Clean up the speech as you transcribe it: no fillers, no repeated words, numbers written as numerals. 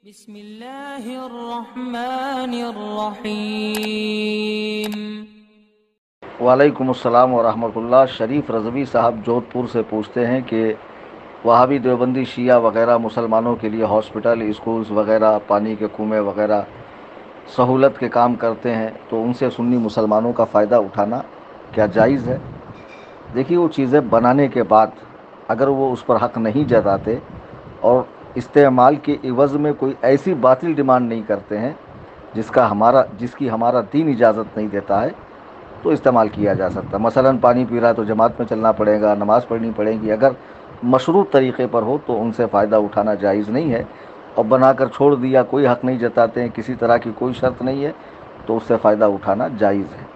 बिस्मिल्लाहिर्रहमानिर्रहीम। वालेकुम अस्सलाम व रहमतुल्लाह। शरीफ रज़वी साहब जोधपुर से पूछते हैं कि वहाबी देवबंदी शिया वगैरह मुसलमानों के लिए हॉस्पिटल, स्कूल्स वगैरह, पानी के कुएं वगैरह सहूलत के काम करते हैं, तो उनसे सुन्नी मुसलमानों का फ़ायदा उठाना क्या जायज़ है? देखिए, वो चीज़ें बनाने के बाद अगर वो उस पर हक़ नहीं जताते और इस्तेमाल के इवज़ में कोई ऐसी बातिल डिमांड नहीं करते हैं जिसकी हमारा दीन इजाज़त नहीं देता है, तो इस्तेमाल किया जा सकता है। मसलन पानी पी रहा है तो जमात में चलना पड़ेगा, नमाज़ पढ़नी पड़ेगी। अगर मशरूत तरीक़े पर हो तो उनसे फ़ायदा उठाना जायज़ नहीं है। और बनाकर छोड़ दिया, कोई हक़ नहीं जताते हैं, किसी तरह की कोई शर्त नहीं है, तो उससे फ़ायदा उठाना जायज़ है।